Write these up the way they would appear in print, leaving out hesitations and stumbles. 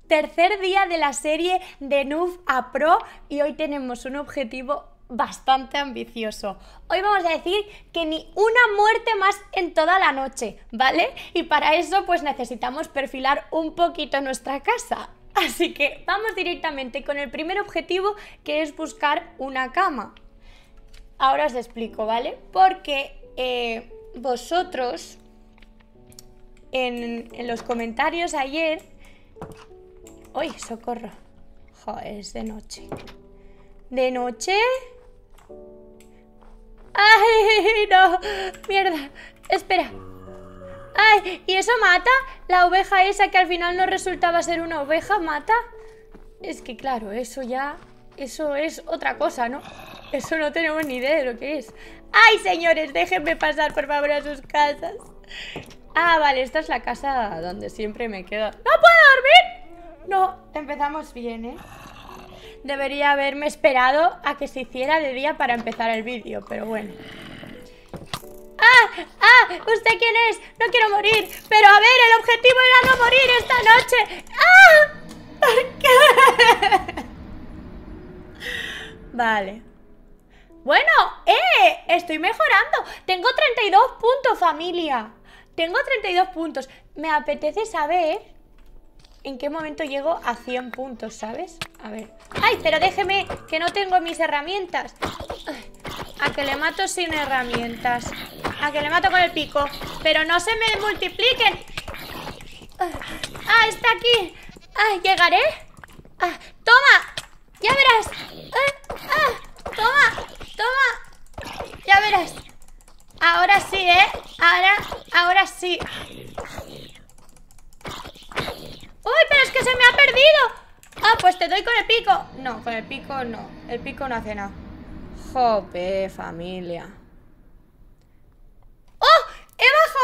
Tercer día de la serie de Noob a Pro y hoy tenemos un objetivo bastante ambicioso. Hoy vamos a decir que ni una muerte más en toda la noche, ¿vale? Y para eso pues necesitamos perfilar un poquito nuestra casa. Así que vamos directamente con el primer objetivo, que es buscar una cama. Ahora os explico, ¿vale? Porque vosotros en los comentarios ayer... ¡Uy, socorro! Joder, es de noche. ¿De noche? ¡Ay, no! ¡Mierda! Espera. ¡Ay! ¿Y eso mata? ¿La oveja esa que al final no resultaba ser una oveja mata? Es que claro, eso ya... Eso es otra cosa, ¿no? Eso no tenemos ni idea de lo que es. ¡Ay, señores! Déjenme pasar, por favor, a sus casas. Ah, vale, esta es la casa donde siempre me quedo. ¡No puedo dormir! No, empezamos bien, ¿eh? Debería haberme esperado a que se hiciera de día para empezar el vídeo, pero bueno. ¡Ah! ¡Ah! ¿Usted quién es? No quiero morir. Pero a ver, el objetivo era no morir esta noche. ¡Ah! ¿Por qué? Vale. Bueno, estoy mejorando. Tengo 32 puntos, familia. Tengo 32 puntos. Me apetece saber en qué momento llego a 100 puntos, ¿sabes? A ver. ¡Ay, pero déjeme! Que no tengo mis herramientas. Ay, a que le mato sin herramientas. A que le mato con el pico. Pero no se me multipliquen. ¡Ah, está aquí! ¡Ah, llegaré! ¡Ah, toma! ¡Ya verás! ¡Toma! ¡Toma! ¡Ya verás! Ahora sí, ¿eh? Ahora sí. ¡Uy, pero es que se me ha perdido! Ah, pues te doy con el pico. No, con el pico no. El pico no hace nada. Jope, familia. ¡Oh! ¡He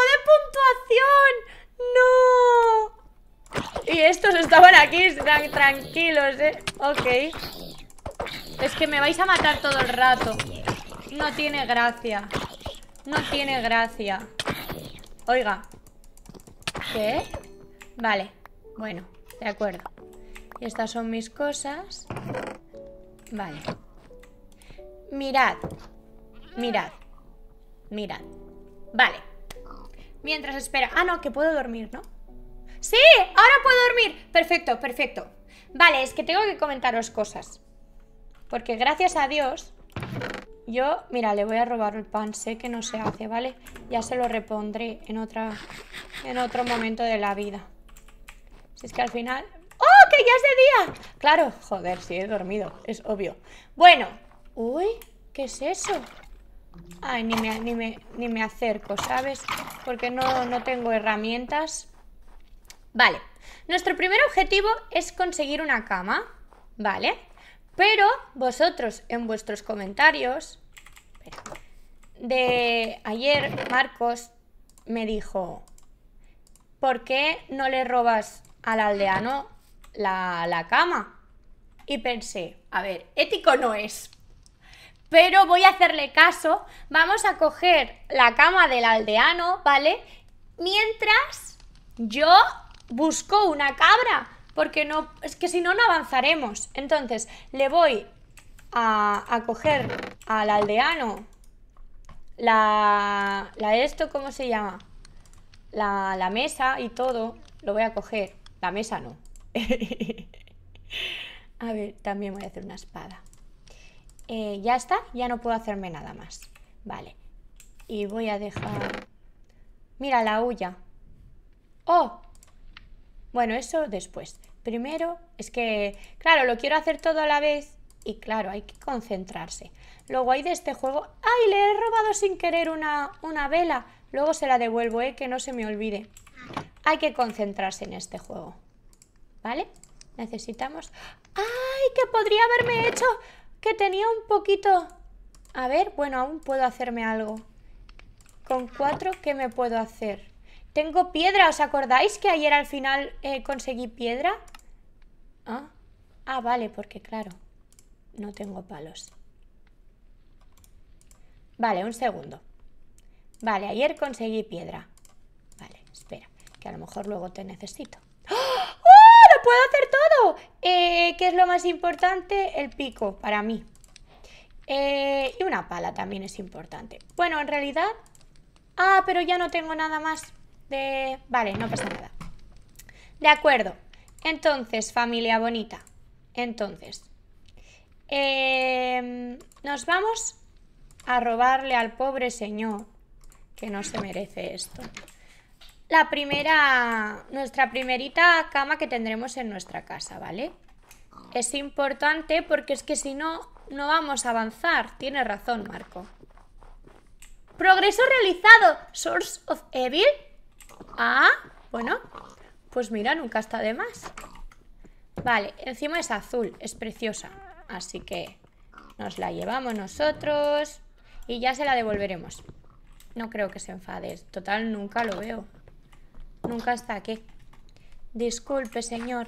bajado de puntuación! ¡No! Y estos estaban aquí tranquilos, ¿eh? Ok. Es que me vais a matar todo el rato. No tiene gracia. No tiene gracia. Oiga. ¿Qué? Vale. Bueno, de acuerdo. Y estas son mis cosas. Vale. Mirad. Mirad. Mirad. Vale. Mientras espera. Ah, no, que puedo dormir, ¿no? ¡Sí! ¡Ahora puedo dormir! Perfecto, perfecto. Vale, es que tengo que comentaros cosas. Porque gracias a Dios... Yo, mira, le voy a robar el pan. Sé que no se hace, ¿vale? Ya se lo repondré en otro momento de la vida. Si es que al final... ¡Oh, que ya es de día! Claro, joder, sí he dormido, es obvio. Bueno, uy, ¿qué es eso? Ay, ni me acerco, ¿sabes? Porque no tengo herramientas. Vale, nuestro primer objetivo es conseguir una cama, ¿vale? Pero vosotros en vuestros comentarios de ayer, Marcos me dijo: ¿por qué no le robas al aldeano la cama? Y pensé, a ver, ético no es, pero voy a hacerle caso. Vamos a coger la cama del aldeano, ¿vale? Mientras yo busco una cabra, porque no, es que si no, no avanzaremos. Entonces le voy a coger al aldeano esto, ¿cómo se llama? La mesa y todo. Lo voy a coger. La mesa no. A ver, también voy a hacer una espada. Ya está, ya no puedo hacerme nada más. Vale. Y voy a dejar... Mira, la huya. ¡Oh! Bueno, eso después. Primero, es que, claro, lo quiero hacer todo a la vez. Y claro, hay que concentrarse. Luego hay de este juego... ¡Ay, le he robado sin querer una vela! Luego se la devuelvo, que no se me olvide. Hay que concentrarse en este juego, ¿vale? Necesitamos... ¡Ay, que podría haberme hecho! Que tenía un poquito... A ver, bueno, aún puedo hacerme algo. Con 4, ¿qué me puedo hacer? Tengo piedra, ¿os acordáis que ayer al final conseguí piedra? Ah, vale, porque claro, no tengo palos. Vale, un segundo. Vale, ayer conseguí piedra. Vale, espera, que a lo mejor luego te necesito. ¡Oh! ¡No puedo hacer todo! ¿Qué es lo más importante? El pico, para mí. Y una pala también es importante. Bueno, en realidad... Ah, pero ya no tengo nada más de... Vale, no pasa nada. De acuerdo. Entonces, familia bonita. Entonces... nos vamos a robarle al pobre señor, que no se merece esto, nuestra primerita cama que tendremos en nuestra casa, ¿vale? Es importante porque es que si no, no vamos a avanzar. Tienes razón, Marco. Progreso realizado. Source of Evil. Ah, bueno, pues mira, nunca está de más. Vale, encima es azul, es preciosa. Así que nos la llevamos nosotros y ya se la devolveremos. No creo que se enfade. Total, nunca lo veo. Nunca está aquí. Disculpe, señor.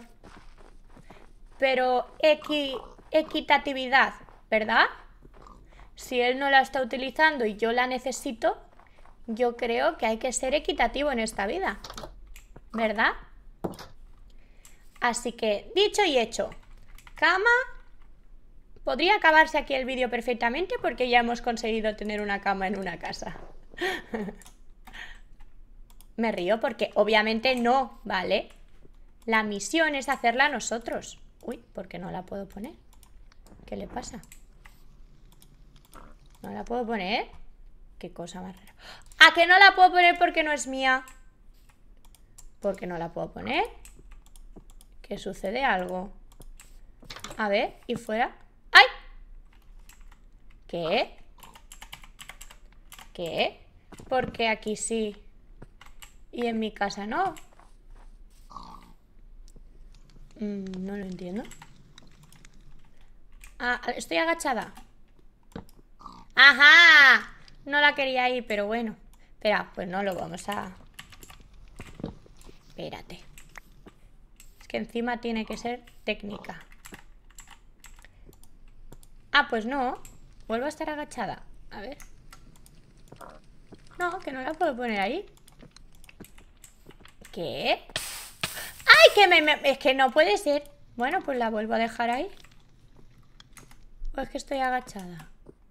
Pero equitatividad, ¿verdad? Si él no la está utilizando y yo la necesito, yo creo que hay que ser equitativo en esta vida, ¿verdad? Así que, dicho y hecho. Cama. Podría acabarse aquí el vídeo perfectamente porque ya hemos conseguido tener una cama en una casa. Me río porque obviamente no, ¿vale? La misión es hacerla nosotros. Uy, ¿por qué no la puedo poner? ¿Qué le pasa? ¿No la puedo poner? Qué cosa más rara. ¿A que no la puedo poner porque no es mía? ¿Por qué no la puedo poner? ¿Qué sucede? Algo. A ver, ¿y fuera? ¡Ay! ¿Qué? ¿Qué? Porque aquí sí y en mi casa no. No lo entiendo. Ah, estoy agachada. ¡Ajá! No la quería ir, pero bueno. Espera, pues no lo vamos a... Espérate. Es que encima tiene que ser técnica. Ah, pues no. Vuelvo a estar agachada. A ver. No, que no la puedo poner ahí. ¿Qué? ¡Ay! Que es que no puede ser. Bueno, pues la vuelvo a dejar ahí. O es que estoy agachada.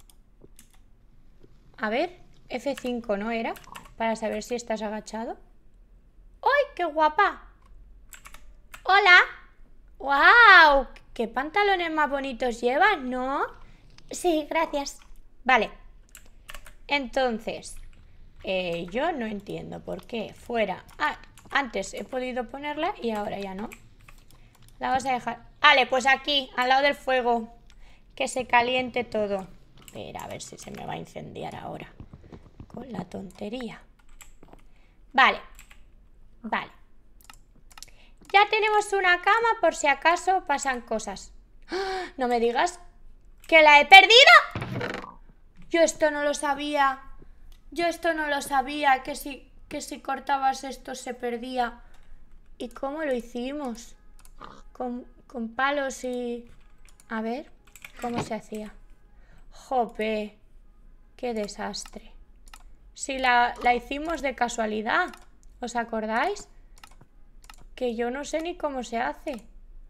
A ver, F5, ¿no era? Para saber si estás agachado. ¡Ay, qué guapa! ¡Hola! ¡Wow! ¿Qué pantalones más bonitos llevas, no? Sí, gracias. Vale. Entonces, yo no entiendo por qué fuera... Ah, antes he podido ponerla y ahora ya no. La vas a dejar... Vale, pues aquí, al lado del fuego. Que se caliente todo. Espera, a ver si se me va a incendiar ahora. Con la tontería. Vale. Vale. Ya tenemos una cama por si acaso pasan cosas. ¡Ah! No me digas que la he perdido. Yo esto no lo sabía. Yo esto no lo sabía. Que si cortabas esto se perdía. ¿Y cómo lo hicimos? Con palos y... A ver, ¿cómo se hacía? ¡Jope! ¡Qué desastre! Si la hicimos de casualidad. ¿Os acordáis? Que yo no sé ni cómo se hace.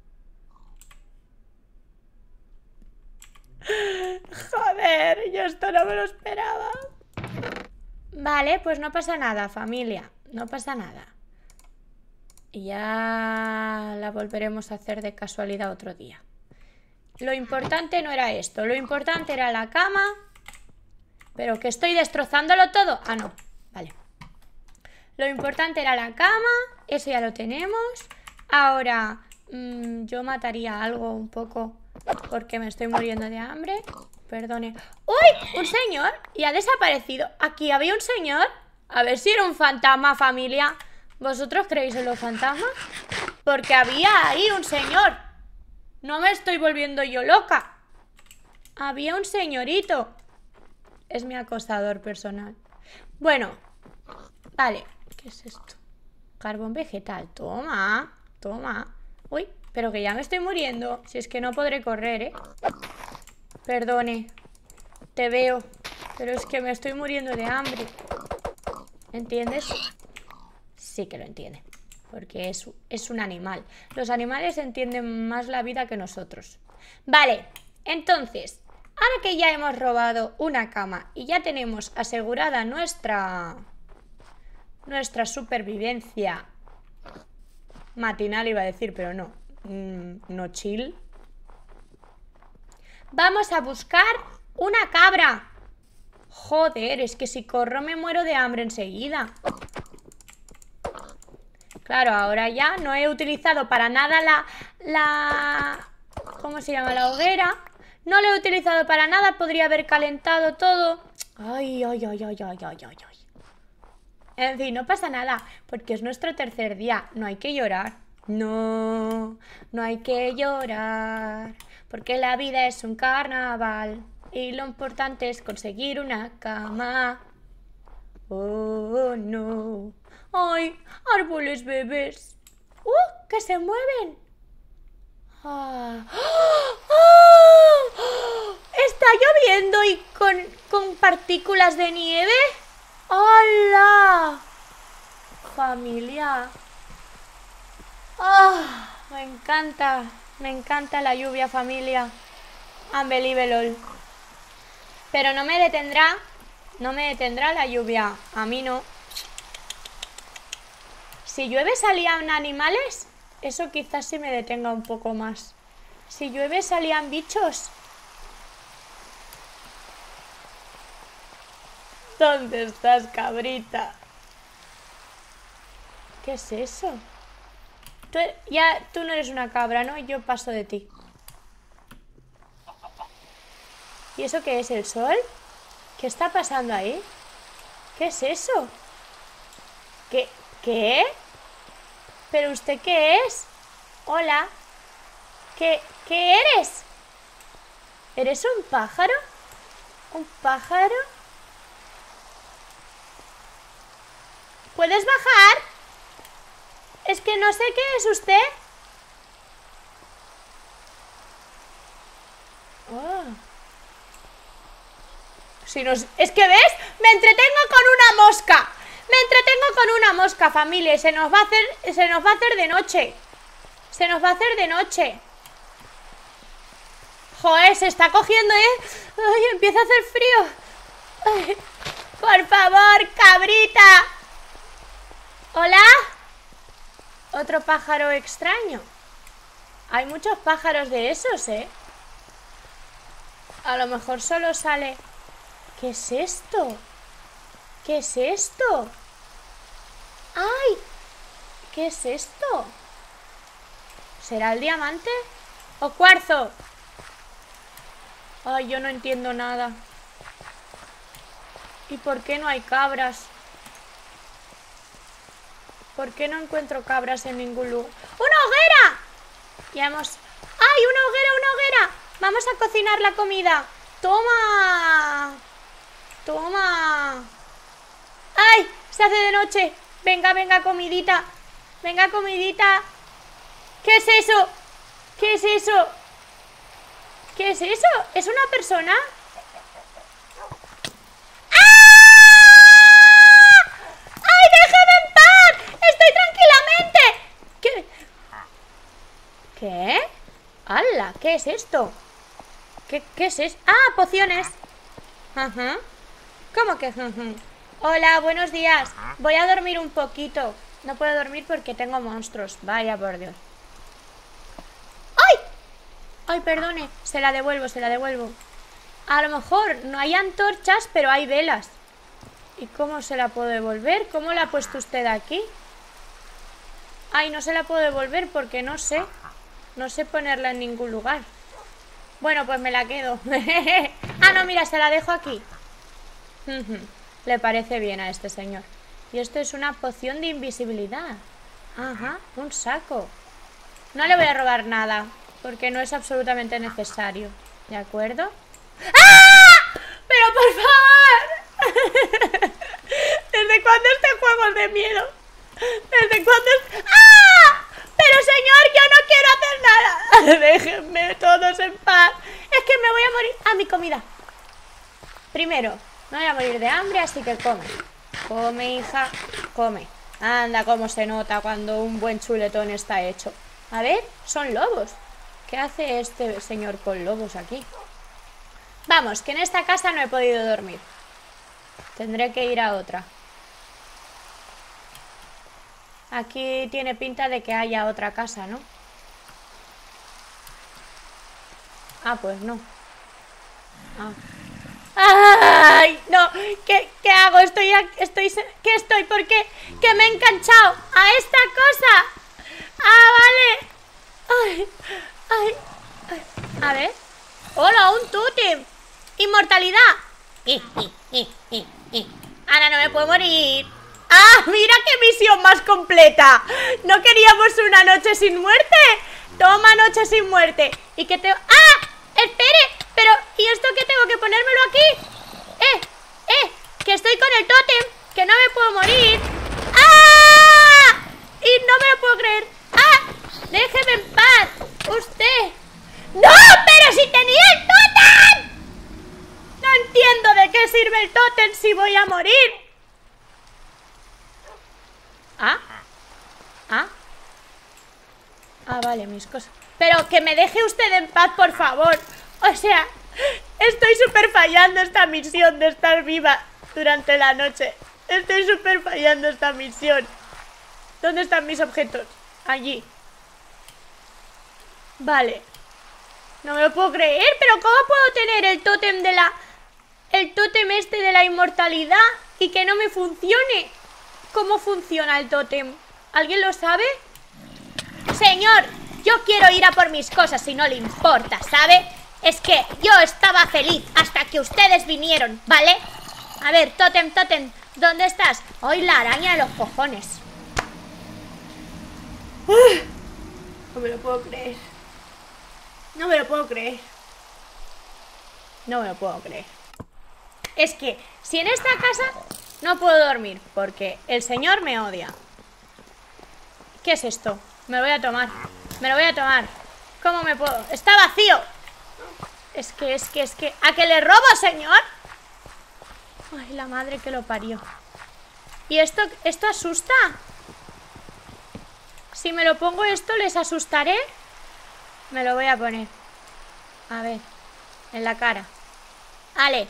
Joder, yo esto no me lo esperaba. Vale, pues no pasa nada, familia. No pasa nada. Y ya la volveremos a hacer de casualidad otro día. Lo importante no era esto. Lo importante era la cama. Pero que estoy destrozándolo todo. Ah, no. Vale. Lo importante era la cama. Eso ya lo tenemos. Ahora, yo mataría algo un poco porque me estoy muriendo de hambre. Perdone. ¡Uy! ¡Un señor! Y ha desaparecido. Aquí había un señor. A ver si era un fantasma, familia. ¿Vosotros creéis en los fantasmas? Porque había ahí un señor. No me estoy volviendo yo loca. Había un señorito. Es mi acosador personal. Bueno. Vale. ¿Qué es esto? Carbón vegetal. Toma. Toma. Uy, pero que ya me estoy muriendo. Si es que no podré correr, ¿eh? Perdone. Te veo. Pero es que me estoy muriendo de hambre. ¿Entiendes? Sí que lo entiende. porque es un animal. Los animales entienden más la vida que nosotros. Vale, entonces, ahora que ya hemos robado una cama y ya tenemos asegurada nuestra supervivencia matinal, iba a decir, pero no, no chill. Vamos a buscar una cabra. Joder, es que si corro me muero de hambre enseguida. Claro, ahora ya no he utilizado para nada ¿cómo se llama? La hoguera. No lo he utilizado para nada, podría haber calentado todo. Ay, ay, ay, ay, ay, ay, ay, ay. En fin, no pasa nada, porque es nuestro tercer día. No hay que llorar. No, no hay que llorar, porque la vida es un carnaval y lo importante es conseguir una cama. Oh, no. ¡Ay! ¡Árboles bebés! ¡Que se mueven! ¡Ah! ¡Ah! ¿Está lloviendo y con partículas de nieve? ¡Hola! Familia. ¡Ah! Me encanta la lluvia, familia. Unbelievable. Pero no me detendrá la lluvia. A mí no. Si llueve salían animales, eso quizás sí me detenga un poco más. Si llueve salían bichos. ¿Dónde estás, cabrita? ¿Qué es eso? Tú no eres una cabra, ¿no? Yo paso de ti. ¿Y eso qué es? ¿El sol? ¿Qué está pasando ahí? ¿Qué es eso? ¿Qué? ¿Pero usted qué es? Hola. ¿Qué eres? ¿Eres un pájaro? ¿Un pájaro? ¿Puedes bajar? Es que no sé qué es usted. Oh. Es que, ¿ves? Me entretengo con una mosca. Me entretengo con una mosca, familia. Y se nos va a hacer de noche. Se nos va a hacer de noche. Joder, se está cogiendo, ¿eh? Ay, empieza a hacer frío. Ay, por favor, cabrita. ¿Hola? Otro pájaro extraño. Hay muchos pájaros de esos, ¿eh? A lo mejor solo sale... ¿Qué es esto? ¿Qué es esto? ¡Ay! ¿Qué es esto? ¿Será el diamante? ¿O cuarzo? Ay, yo no entiendo nada. ¿Y por qué no hay cabras? ¿Por qué no encuentro cabras en ningún lugar? ¡Una hoguera! Ya hemos... ¡Ay, una hoguera, una hoguera! Vamos a cocinar la comida. ¡Toma! ¡Toma! ¡Ay! Se hace de noche. Venga, venga, comidita. Venga, comidita. ¿Qué es eso? ¿Qué es eso? ¿Qué es eso? ¿Es una persona? ¿Qué? ¡Hala! ¿Qué es esto? ¿Qué es esto? ¡Ah! Pociones. Ajá. ¿Cómo que? Hola, buenos días. Voy a dormir un poquito. No puedo dormir porque tengo monstruos. Vaya por Dios. ¡Ay! Ay, perdone. Se la devuelvo, se la devuelvo. A lo mejor no hay antorchas, pero hay velas. ¿Y cómo se la puedo devolver? ¿Cómo la ha puesto usted aquí? Ay, no se la puedo devolver porque no sé. No sé ponerla en ningún lugar. Bueno, pues me la quedo. Ah, no, mira, se la dejo aquí. Le parece bien a este señor. Y esto es una poción de invisibilidad. Ajá, un saco. No le voy a robar nada, porque no es absolutamente necesario. ¿De acuerdo? ¡Ah! ¡Pero por favor! ¿Desde cuándo este juego es de miedo? ¿Desde cuándo es... ¡Ah! Pero señor, yo no quiero hacer nada. Déjenme todos en paz. Es que me voy a morir. Ah, mi comida. Primero, me voy a morir de hambre, así que come. Come, hija, come. Anda, cómo se nota cuando un buen chuletón está hecho. A ver, son lobos. ¿Qué hace este señor con lobos aquí? Vamos, que en esta casa no he podido dormir. Tendré que ir a otra. Aquí tiene pinta de que haya otra casa, ¿no? Ah, pues no. ¡Ay! No, ¿qué hago? ¿Por qué? ¿Que me he enganchado a esta cosa? ¡Ah, vale! ¡Ay! A ver. ¡Hola, un tótem! ¡Inmortalidad! Ahora no me puedo morir. ¡Ah, mira qué misión más completa! ¿No queríamos una noche sin muerte? Toma, noche sin muerte. ¿Y qué te...? ¡Ah! ¡Espere! Pero, ¿y esto qué tengo que ponérmelo aquí? Que estoy con el tótem, que no me puedo morir. ¡Ah! Y no me lo puedo creer. ¡Ah! ¡Déjeme en paz! ¡Usted! ¡No! ¡Pero si tenía el tótem! No entiendo de qué sirve el tótem si voy a morir. Vale, mis cosas. Pero que me deje usted en paz, por favor. O sea, estoy súper fallando esta misión de estar viva durante la noche. Estoy súper fallando esta misión. ¿Dónde están mis objetos? Allí. Vale. No me lo puedo creer, pero ¿cómo puedo tener el tótem de la... el tótem este de la inmortalidad y que no me funcione? ¿Cómo funciona el tótem? ¿Alguien lo sabe? Señor, yo quiero ir a por mis cosas si no le importa, ¿sabe? Es que yo estaba feliz hasta que ustedes vinieron, ¿vale? A ver, tótem, ¿dónde estás? ¡Ay, la araña de los cojones! No me lo puedo creer. No me lo puedo creer. No me lo puedo creer. Es que si en esta casa no puedo dormir porque el señor me odia. ¿Qué es esto? Me lo voy a tomar. Me lo voy a tomar. ¿Cómo me puedo? ¡Está vacío! Es que... ¿A que le robo, señor? Ay, la madre que lo parió. ¿Y esto asusta? Si me lo pongo esto, ¿les asustaré? Me lo voy a poner. A ver. En la cara. ¡Ale!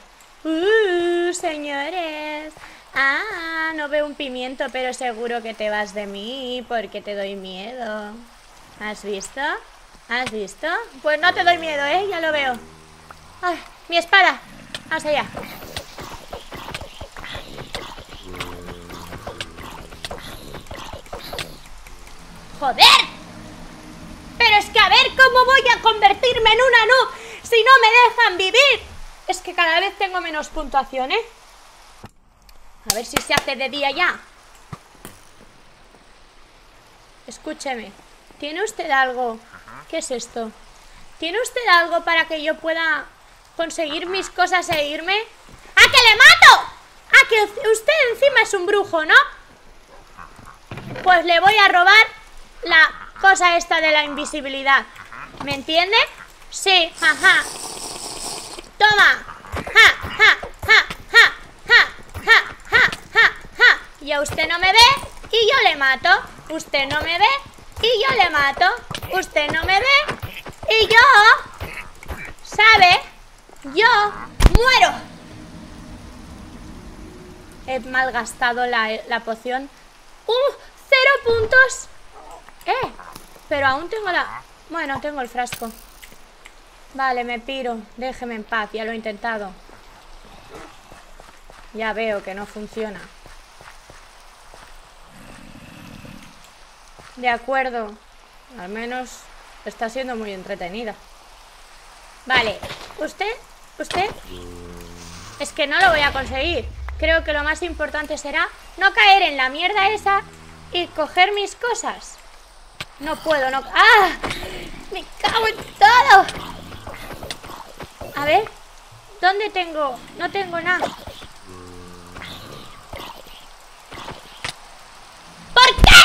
Señores. Ah, no veo un pimiento, pero seguro que te vas de mí porque te doy miedo. ¿Has visto? ¿Has visto? Pues no te doy miedo, ¿eh? Ya lo veo. ¡Ay! ¡Mi espada! Vamos allá. ¡Joder! Pero es que a ver cómo voy a convertirme en una noob si no me dejan vivir. Es que cada vez tengo menos puntuación, ¿eh? A ver si se hace de día ya. Escúcheme. ¿Tiene usted algo? ¿Qué es esto? ¿Tiene usted algo para que yo pueda conseguir mis cosas e irme? ¡A que le mato! ¡A que usted encima es un brujo, ¿no? Pues le voy a robar la cosa esta de la invisibilidad. ¿Me entiende? Sí, ajá. Toma. Ja, ja, ja, ja, ja, ja, ja, ja, ja. Y a usted no me ve y yo le mato. Usted no me ve y yo le mato. Usted no me ve y yo, ¿sabe? Yo muero. He malgastado la poción. 0 puntos. Pero aún tengo la... Bueno, tengo el frasco. Vale, me piro. Déjeme en paz, ya lo he intentado. Ya veo que no funciona. De acuerdo. Al menos está siendo muy entretenida. Vale, ¿usted? Es que no lo voy a conseguir. Creo que lo más importante será no caer en la mierda esa y coger mis cosas. No puedo, no... ¡Ah! ¡Me cago en todo! A ver, ¿dónde tengo? No tengo nada. ¿Por qué?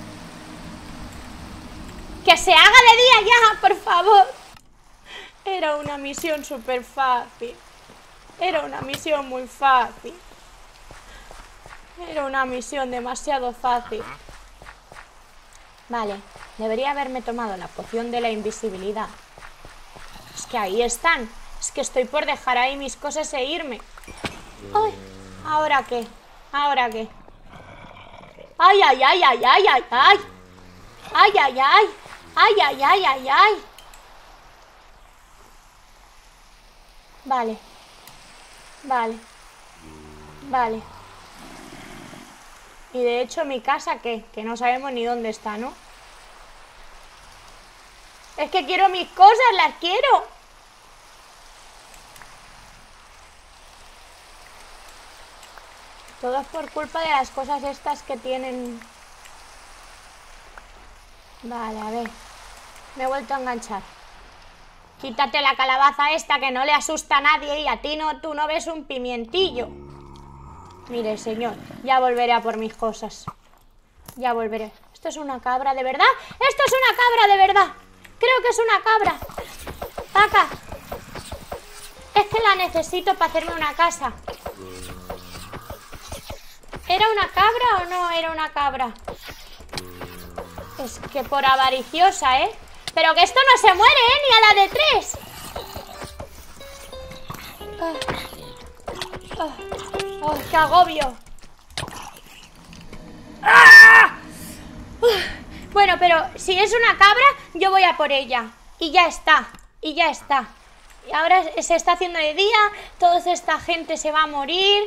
Que se haga de día ya, por favor. Era una misión súper fácil. Era una misión muy fácil. Era una misión demasiado fácil. Vale, debería haberme tomado la poción de la invisibilidad. Es que ahí están. Es que estoy por dejar ahí mis cosas e irme. ¡Ay! ¿Ahora qué? ¿Ahora qué? ¡Ay, ay, ay, ay, ay, ay, ay! ¡Ay, ay, ay! ¡Ay, ay, ay, ay, ay! Vale. Vale. Vale. Y de hecho, ¿mi casa qué? Que no sabemos ni dónde está, ¿no? Es que quiero mis cosas, las quiero. Todo es por culpa de las cosas estas que tienen. Vale, a ver. Me he vuelto a enganchar. Quítate la calabaza esta que no le asusta a nadie y a ti no, tú no ves un pimientillo. Mire, señor, ya volveré a por mis cosas. Ya volveré. ¿Esto es una cabra de verdad? ¡Esto es una cabra de verdad! Creo que es una cabra. Paca. Es que la necesito para hacerme una casa. ¿Era una cabra o no era una cabra? Es que por avariciosa, ¿eh? Pero que esto no se muere, ¿eh? Ni a la de 3. ¡Qué agobio! ¡Ah! Bueno, pero si es una cabra, yo voy a por ella. Y ya está, y ya está. Y ahora se está haciendo de día, toda esta gente se va a morir.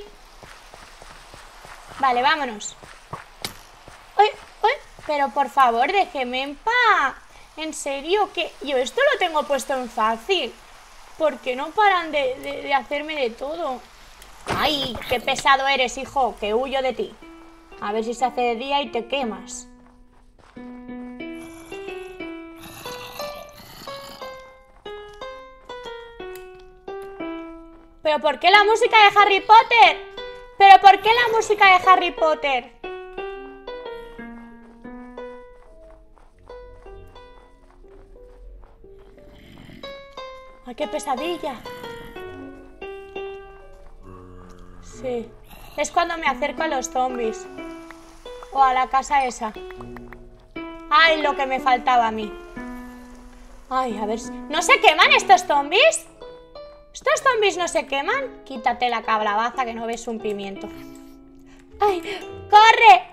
Vale, vámonos. ¡Uy, uy! Pero por favor, déjeme en paz. En serio, que yo esto lo tengo puesto en fácil. ¿Por qué no paran de hacerme de todo? ¡Ay, qué pesado eres, hijo! Que huyo de ti. A ver si se hace de día y te quemas. ¿Pero por qué la música de Harry Potter? ¿Pero por qué la música de Harry Potter? ¡Ay, qué pesadilla! Sí. Es cuando me acerco a los zombies. O a la casa esa. ¡Ay, lo que me faltaba a mí! ¡Ay, a ver! ¿No se queman estos zombies? ¿Estos zombies no se queman? Quítate la calabaza que no ves un pimiento. ¡Ay! ¡Corre!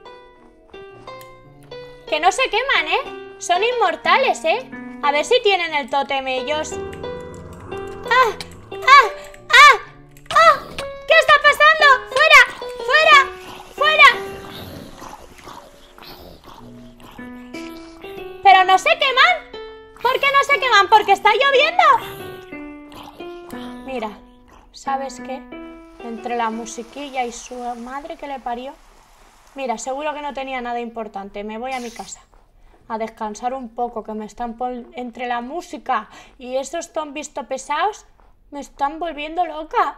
Que no se queman, ¿eh? Son inmortales, ¿eh? A ver si tienen el tótem ellos. ¡Ah! ¡Ah! ¡Ah! ¡Ah! ¿Qué está pasando? ¡Fuera! ¡Fuera! ¡Fuera! ¿Pero no se queman? ¿Por qué no se queman? ¿Porque está lloviendo? Mira, ¿sabes qué? Entre la musiquilla y su madre que le parió. Mira, seguro que no tenía nada importante. Me voy a mi casa a descansar un poco, que me están entre la música y esos zombies pesados me están volviendo loca.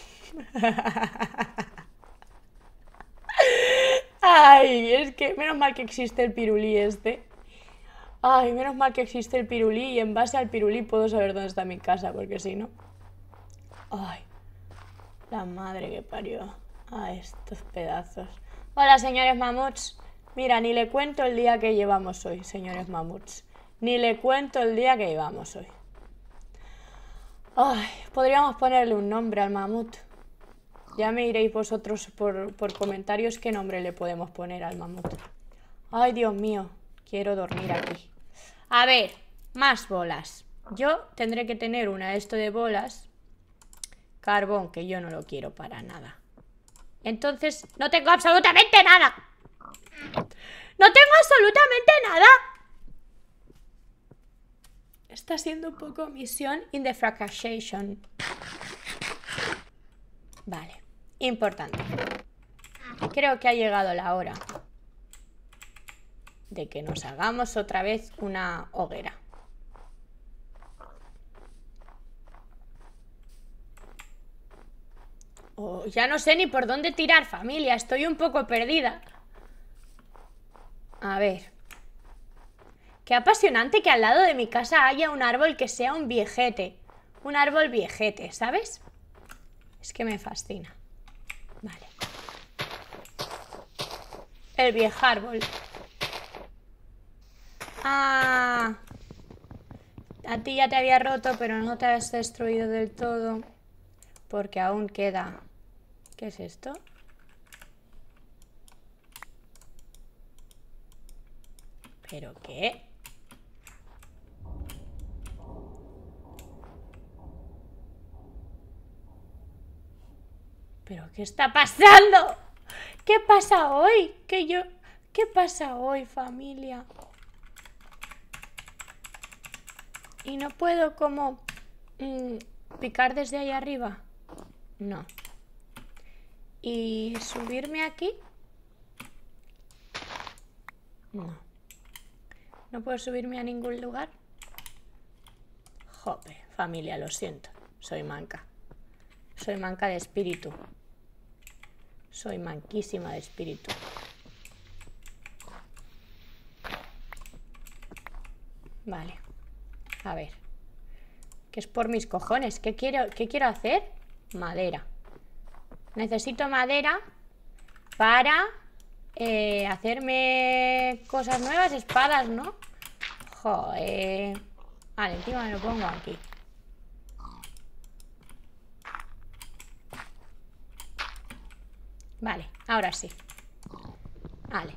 Ay, es que menos mal que existe el pirulí este. Ay, menos mal que existe el pirulí y en base al pirulí puedo saber dónde está mi casa, porque si no... Ay, la madre que parió a estos pedazos. Hola, señores mamuts. Mira, ni le cuento el día que llevamos hoy, señores mamuts. Ni le cuento el día que llevamos hoy. Ay, podríamos ponerle un nombre al mamut. Ya me iréis vosotros por comentarios qué nombre le podemos poner al mamut. Ay, Dios mío, quiero dormir aquí. A ver, más bolas. Yo tendré que tener una de esto de bolas. Carbón, que yo no lo quiero para nada. Entonces, no tengo absolutamente nada. ¡No tengo absolutamente nada! Está siendo un poco misión in the fracasation. Vale, importante. Creo que ha llegado la hora de que nos hagamos otra vez una hoguera. Oh, ya no sé ni por dónde tirar, familia. Estoy un poco perdida. A ver. Qué apasionante que al lado de mi casa haya un árbol que sea un viejete. Un árbol viejete, ¿sabes? Es que me fascina. Vale. El viejárbol. Ah. A ti ya te había roto, pero no te has destruido del todo. Porque aún queda. ¿Qué es esto? ¿Pero qué? ¿Pero qué está pasando? ¿Qué pasa hoy? ¿Qué pasa hoy, familia? Y no puedo como picar desde ahí arriba. No. ¿Y subirme aquí? No. ¿No puedo subirme a ningún lugar? Jope, familia, lo siento. Soy manca. Soy manca de espíritu. Soy manquísima de espíritu. Vale. A ver. Que es por mis cojones. ¿Qué quiero hacer? Madera. Necesito madera para hacerme cosas nuevas. Espadas, ¿no? Joder. Vale, encima me lo pongo aquí. Vale, ahora sí. Vale.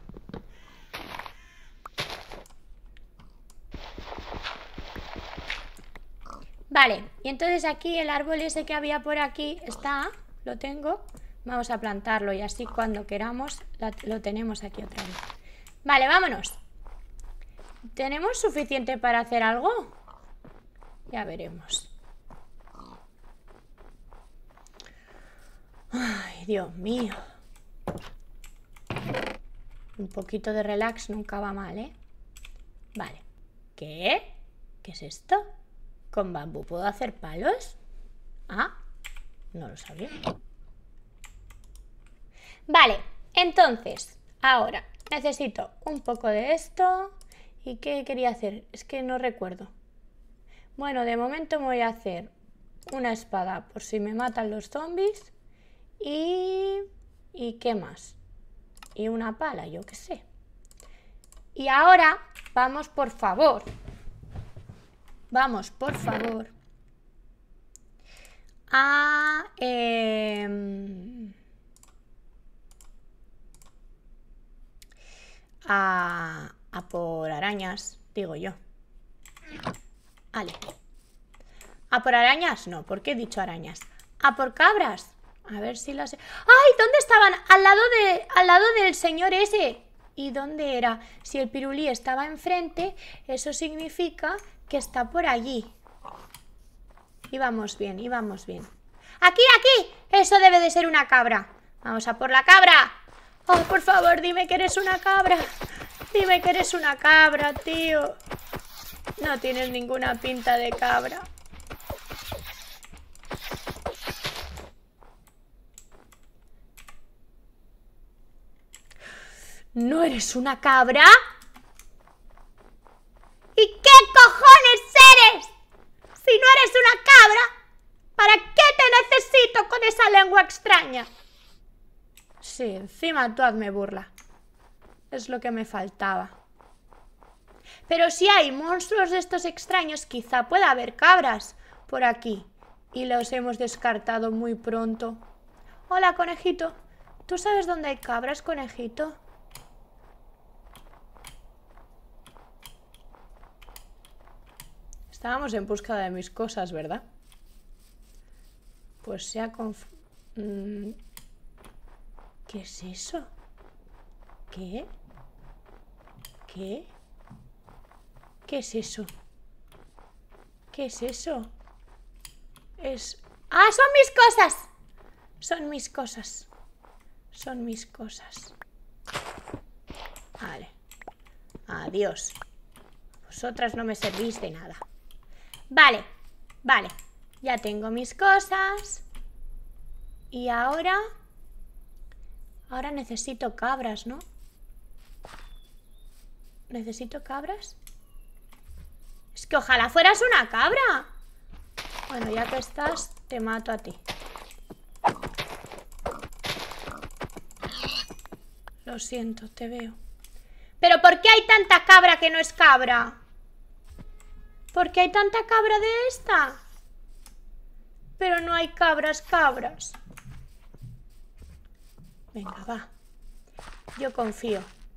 Vale, y entonces aquí el árbol ese que había por aquí está, lo tengo. Vamos a plantarlo y así cuando queramos lo tenemos aquí otra vez. Vale, vámonos. ¿Tenemos suficiente para hacer algo? Ya veremos. Ay, Dios mío. Un poquito de relax nunca va mal, ¿eh? Vale. ¿Qué? ¿Qué es esto? ¿Con bambú puedo hacer palos? Ah, no lo sabía. Vale, entonces, ahora necesito un poco de esto. ¿Y qué quería hacer? Es que no recuerdo. Bueno, de momento me voy a hacer una espada por si me matan los zombies. ¿Y qué más? Y una pala, yo qué sé. Y ahora, vamos por favor. Vamos, por favor. A por arañas, digo yo. Vale. ¿A por arañas? No, ¿por qué he dicho arañas? ¿A por cabras? A ver si las... ¡Ay! ¿Dónde estaban? Al lado del señor ese. ¿Y dónde era? Si el pirulí estaba enfrente, eso significa que está por allí. Íbamos bien, íbamos bien. ¡Aquí, aquí! Eso debe de ser una cabra. Vamos a por la cabra. ¡Oh, por favor, dime que eres una cabra! Dime que eres una cabra, tío. No tienes ninguna pinta de cabra. ¿No eres una cabra? ¿Y qué cojones eres? Si no eres una cabra, ¿para qué te necesito con esa lengua extraña? Sí, encima tú hazme burla. Es lo que me faltaba. Pero si hay monstruos de estos extraños, quizá pueda haber cabras por aquí. Y los hemos descartado muy pronto. Hola, conejito. ¿Tú sabes dónde hay cabras, conejito? Estábamos en busca de mis cosas, ¿verdad? Pues se ha ¿Qué es eso? ¿Qué? ¿Qué? ¿Qué es eso? ¿Qué es eso? ¡Ah, son mis cosas! Son mis cosas. Son mis cosas. Vale. Adiós. Vosotras no me servís de nada. Vale, vale. Ya tengo mis cosas. Y ahora... Ahora necesito cabras, ¿no? ¿Necesito cabras? Es que ojalá fueras una cabra. Bueno, ya que estás, te mato a ti. Lo siento, te veo. ¿Pero por qué hay tanta cabra que no es cabra? ¿Por qué hay tanta cabra de esta? Pero no hay cabras. Venga, va. Yo confío.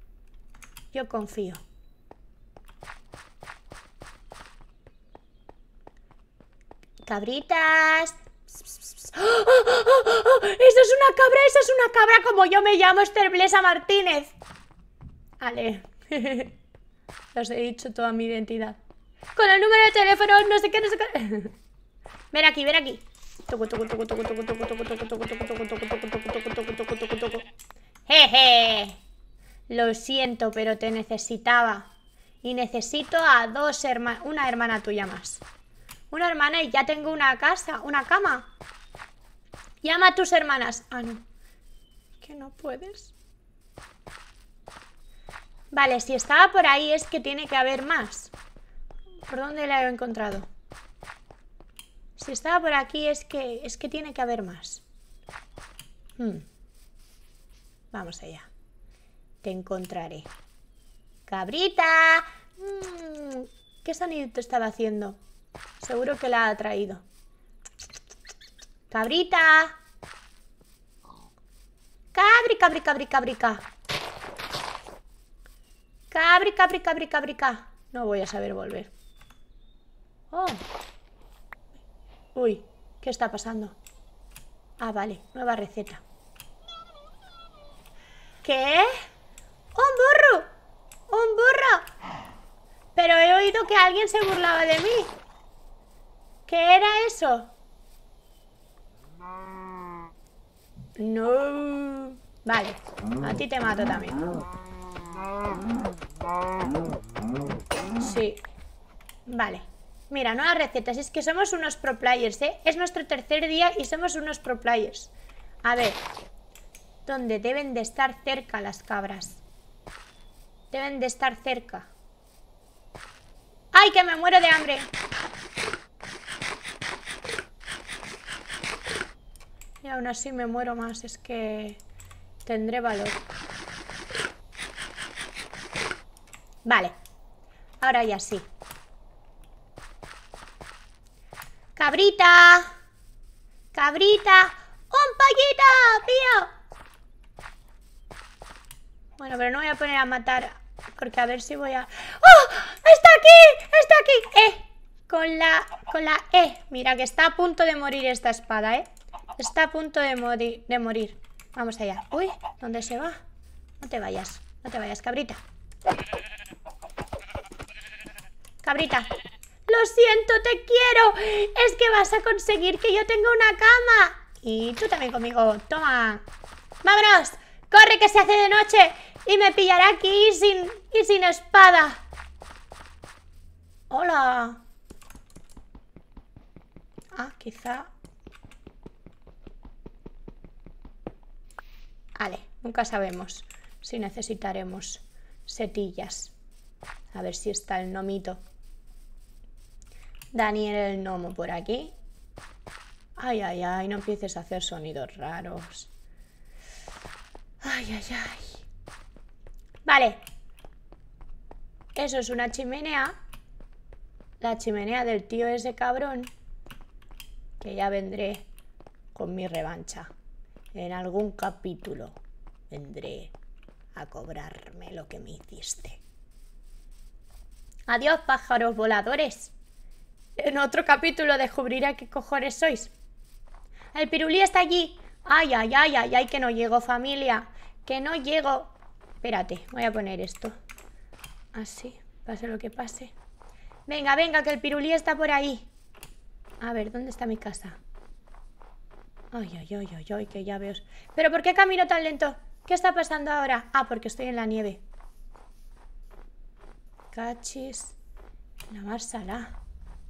Cabritas. ¡Oh, oh, oh, oh! ¡Esa es una cabra! Como yo me llamo, Esther Blesa Martínez. Vale. Os he dicho toda mi identidad. Con el número de teléfono, no sé qué. Ven aquí. Jeje. Lo siento, pero te necesitaba. Y necesito a una hermana tuya más. Una hermana y ya tengo una casa, una cama. Llama a tus hermanas. Ah, no. Que no puedes. Vale, si estaba por ahí es que tiene que haber más. ¿Por dónde la he encontrado? Si estaba por aquí es que tiene que haber más. Vamos allá. Te encontraré. ¡Cabrita! ¿Qué sonido estaba haciendo? Seguro que la ha traído. ¡Cabrita! ¡Cabrica! ¡Cabrica! No voy a saber volver. Oh. Uy, ¿qué está pasando? Ah, vale, nueva receta. ¿Qué? ¡Un burro! Pero he oído que alguien se burlaba de mí. ¿Qué era eso? No. Vale, a ti te mato también. Sí. Vale. Mira, nuevas recetas. Es que somos unos pro players, ¿eh? Es nuestro tercer día y somos unos pro players. A ver. ¿Dónde deben de estar cerca las cabras? Deben de estar cerca. ¡Ay, que me muero de hambre! Y aún así me muero más. Es que tendré valor. Vale. Ahora ya sí. ¡Cabrita! ¡Un pollito, pío! Bueno, pero no voy a poner a matar, porque a ver si voy a... ¡Oh! ¡Está aquí! Con la E. Mira que está a punto de morir esta espada, ¿eh? Está a punto de morir. Vamos allá. Uy, ¿dónde se va? No te vayas, cabrita. Cabrita. Lo siento, te quiero. Es que vas a conseguir que yo tenga una cama. Y tú también conmigo. Toma. ¡Vámonos! ¡Corre que se hace de noche! Y me pillará aquí sin espada. Hola. Ah, quizá. Vale, nunca sabemos si necesitaremos setillas. A ver si está el gnomito. Daniel el gnomo por aquí. Ay, no empieces a hacer sonidos raros. Ay. Vale. Eso es una chimenea. La chimenea del tío ese cabrón. Que ya vendré con mi revancha. En algún capítulo vendré a cobrarme lo que me hiciste. Adiós, pájaros voladores. En otro capítulo descubriré qué cojones sois. El pirulí está allí. Ay, que no llego, familia. Que no llego. Espérate, voy a poner esto. Así, pase lo que pase. Venga, que el pirulí está por ahí. A ver, ¿dónde está mi casa? Ay, que ya veo. ¿Pero por qué camino tan lento? ¿Qué está pasando ahora? Ah, porque estoy en la nieve. Cachis. La mar salá.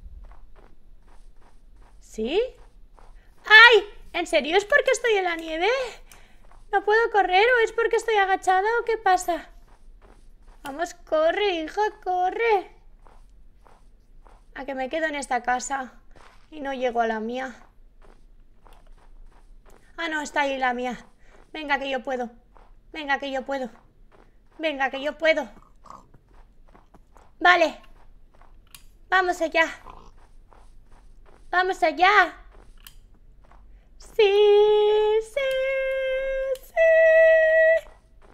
¿Sí? ¡Ay! ¿En serio es porque estoy en la nieve? ¿No puedo correr o es porque estoy agachada o qué pasa? Vamos, corre, hija, corre. A que me quedo en esta casa y no llego a la mía. Ah, no, está ahí la mía. Venga, que yo puedo. Venga, que yo puedo. Venga, que yo puedo. Vale. Vamos allá. Vamos allá. Sí, sí, sí.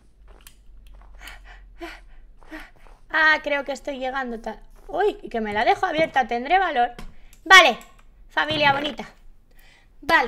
Ah, creo que estoy llegando. Uy, que me la dejo abierta. Tendré valor. Vale, familia bonita. Vale.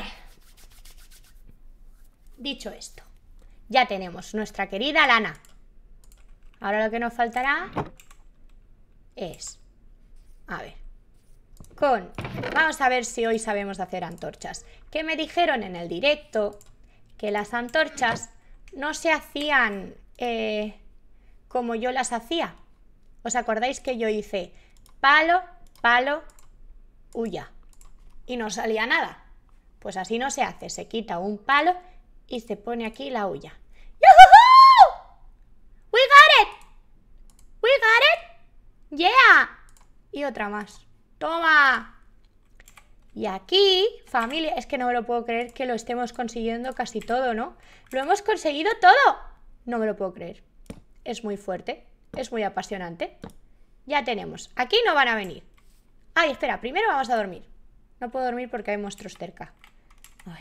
Dicho esto, ya tenemos nuestra querida lana. Ahora lo que nos faltará es... A ver. Vamos a ver si hoy sabemos hacer antorchas. Que me dijeron en el directo que las antorchas no se hacían como yo las hacía. ¿Os acordáis que yo hice palo, palo, huya? Y no salía nada. Pues así no se hace. Se quita un palo y se pone aquí la huya. ¡Yujujú! ¡We got it! ¡We got it! ¡Yeah! Y otra más. ¡Toma! Y aquí, familia, es que no me lo puedo creer que lo estemos consiguiendo casi todo, ¿no? ¡Lo hemos conseguido todo! No me lo puedo creer. Es muy fuerte, es muy apasionante. Ya tenemos. Aquí no van a venir. Ay, espera, primero vamos a dormir. No puedo dormir porque hay monstruos cerca. Ay.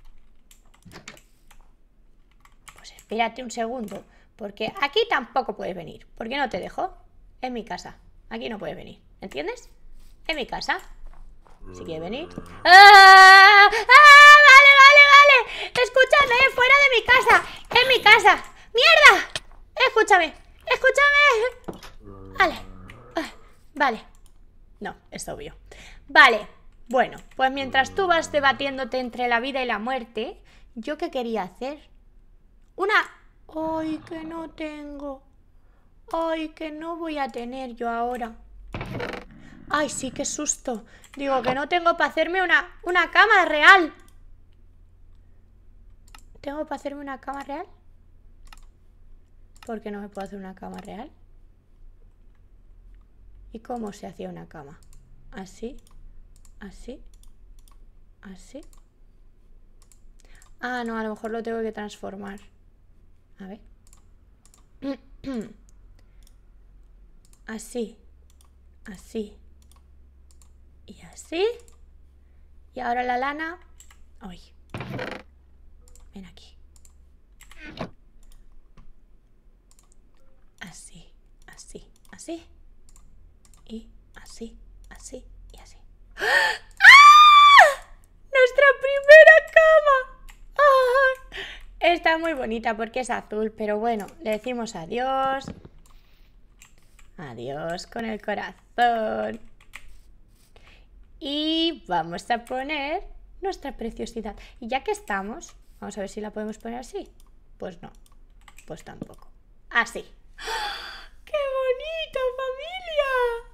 Pues espérate un segundo, porque aquí tampoco puedes venir. ¿Por qué no te dejo? Es mi casa. Aquí no puedes venir. ¿Entiendes? Es mi casa. Si quieres venir. ¡Ah! ¡Ah! ¡Vale, vale, vale! Escúchame, fuera de mi casa. Es mi casa. ¡Mierda! Escúchame. Escúchame. Vale. Vale. No, es obvio. Vale. Bueno, pues mientras tú vas debatiéndote entre la vida y la muerte, ¿yo qué quería hacer? ¡Ay, que no tengo! ¡Ay, que no voy a tener yo ahora! ¡Ay, sí, qué susto! Digo, que no tengo para hacerme una cama real. ¿Tengo para hacerme una cama real? ¿Por qué no me puedo hacer una cama real? ¿Y cómo se hacía una cama? ¿Así? ¿Así? ¿Así? Ah, no, a lo mejor lo tengo que transformar. A ver. Así. Así. Y así. Y ahora la lana. Ay. Ven aquí. Así. Así. Así. Y así. Así. Y así. ¡Ah! ¡Nuestra primera cama! ¡Ah! Está muy bonita porque es azul, pero bueno, le decimos adiós. Adiós con el corazón. Y vamos a poner nuestra preciosidad. Y ya que estamos, vamos a ver si la podemos poner así. Pues no, pues tampoco. Así. ¡Qué bonito, familia!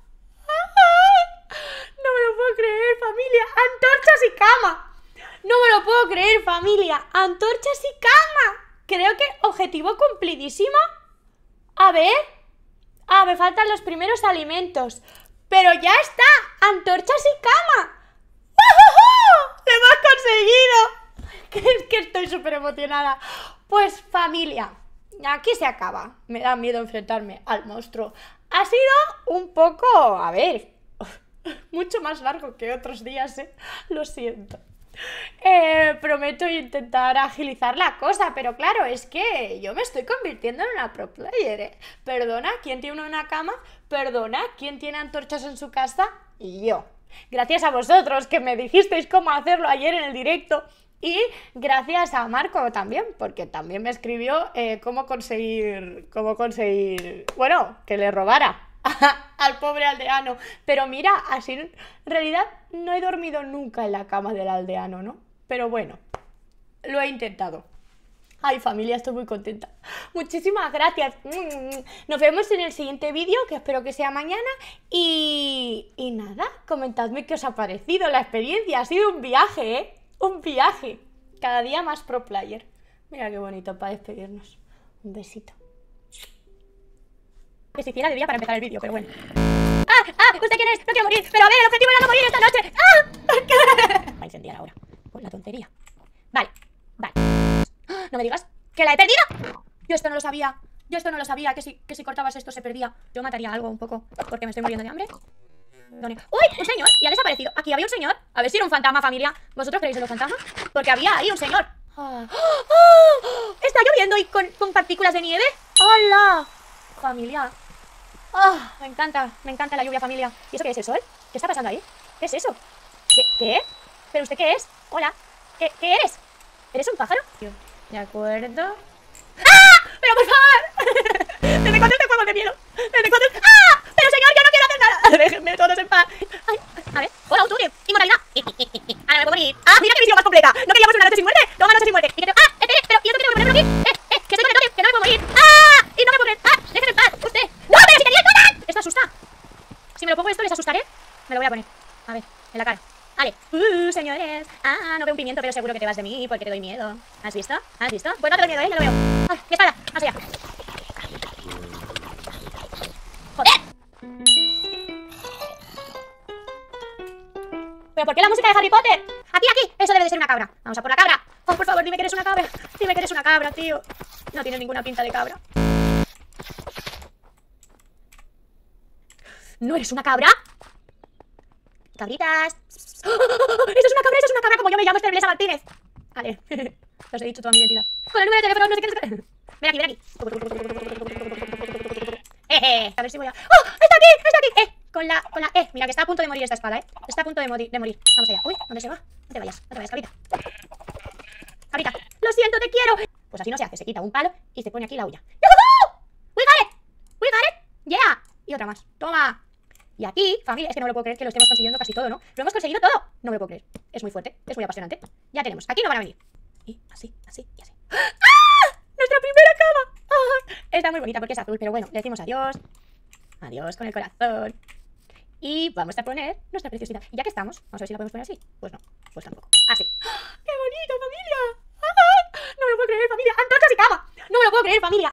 No me lo puedo creer, familia. Antorchas y cama. No me lo puedo creer, familia. Antorchas y cama. Creo que objetivo cumplidísimo. A ver. Ah, me faltan los primeros alimentos. Pero ya está. Antorchas y cama. ¡Uh! ¡Lo hemos conseguido! Es que estoy súper emocionada. Pues familia, aquí se acaba. Me da miedo enfrentarme al monstruo. Ha sido un poco, a ver, mucho más largo que otros días, ¿eh? Lo siento. Prometo intentar agilizar la cosa, pero claro, es que yo me estoy convirtiendo en una pro player, ¿eh? Perdona, ¿quién tiene una cama? Perdona, ¿quién tiene antorchas en su casa? Y yo. Gracias a vosotros que me dijisteis cómo hacerlo ayer en el directo. Y gracias a Marco también, porque también me escribió cómo conseguir, bueno, que le robara al pobre aldeano. Pero mira, así en realidad no he dormido nunca en la cama del aldeano, ¿no? Pero bueno, lo he intentado. Ay, familia, estoy muy contenta. Muchísimas gracias. Nos vemos en el siguiente vídeo, que espero que sea mañana. Y nada, comentadme qué os ha parecido la experiencia. Ha sido un viaje, ¿eh? Un viaje. Cada día más pro player. Mira qué bonito para despedirnos. Un besito. Que se hiciera de día para empezar el vídeo, pero bueno. ¿Usted quién es? No quiero morir. Pero a ver, el objetivo era no morir esta noche. Va a incendiar ahora. Con la tontería. Vale. No me digas que la he perdido. Yo esto no lo sabía. Yo esto no lo sabía, que si cortabas esto se perdía. Yo mataría algo un poco, porque me estoy muriendo de hambre. ¡Uy! Un señor, y ha desaparecido. Aquí había un señor. A ver si era un fantasma, familia. ¿Vosotros creéis en los fantasmas? Porque había ahí un señor. Está lloviendo y con partículas de nieve. ¡Hola! Familia. Me encanta la lluvia, familia. ¿Y eso qué es, el sol? ¿Qué está pasando ahí? ¿Qué es eso? ¿Qué? ¿Pero usted qué es? Hola. ¿Qué eres? ¿Eres un pájaro? De acuerdo. ¡Ah! ¡Pero por favor! ¿Desde cuándo este juego de miedo? ¿Desde cuándo? ¡Ah! ¡Pero señor, yo no quiero hacer nada! Déjenme todos en paz. Ay, a ver. Hola, Auturio. Inmortalidad. Ahora me puedo morir. ¡Ah! Mira qué visión más completa. ¿No queríamos una noche sin muerte? Toma noche sin muerte. Y que ¡ah! Espere, pero ¿y esto tengo que ponerlo aquí? Que estoy con el toque, que no me puedo morir. ¡Ah! Y no me puedo poner. ¡Ah! Déjenme en paz. Usted. ¡No! ¡Pero si quería ayudar! Esto asusta. Si me lo pongo esto, ¿les asustaré? Me lo voy a poner. A ver, en la cara. Vale. Señores. No veo un pimiento, pero seguro que te vas de mí porque te doy miedo. ¿Has visto? ¿Has visto? Pues no te doy miedo, ya lo veo. ¡Ay, mi espada! ¡Más allá! ¡Joder! ¿Pero por qué la música de Harry Potter? ¡Aquí! Eso debe de ser una cabra. Vamos a por la cabra. Oh, por favor, dime que eres una cabra. Dime que eres una cabra, tío. No tienes ninguna pinta de cabra. ¿No eres una cabra? Cabritas. ¡Oh! ¡Eso es una cabra! Como yo me llamo Esther Blesa Martínez. Vale. Os he dicho toda mi identidad. Con el número de teléfono, no sé qué. Ven aquí. A ver si voy a... ¡Oh! ¡Está aquí! Con la mira que está a punto de morir esta espada, Está a punto de morir. Vamos allá. Uy, ¿dónde se va? No te vayas, cabrita. Cabrita. Lo siento, te quiero. Pues así no se hace. Se quita un palo y se pone aquí la olla. ¡Yujú! ¡We got it! ¡Yeah! Y otra más. ¡Toma! Y aquí, familia, es que no me lo puedo creer que lo estemos consiguiendo casi todo, ¿no? Lo hemos conseguido todo. No me lo puedo creer. Es muy fuerte, es muy apasionante. Ya tenemos. Aquí no van a venir. Y así, y así. ¡Ah! ¡Nuestra primera cama! Está muy bonita porque es azul, pero bueno, le decimos adiós. Adiós con el corazón. Y vamos a poner nuestra preciosidad. Y ya que estamos, vamos a ver si la podemos poner así. Pues no, pues tampoco. Así. ¡Qué bonito, familia! No me lo puedo creer, familia. Antorchas y cama. No me lo puedo creer, familia.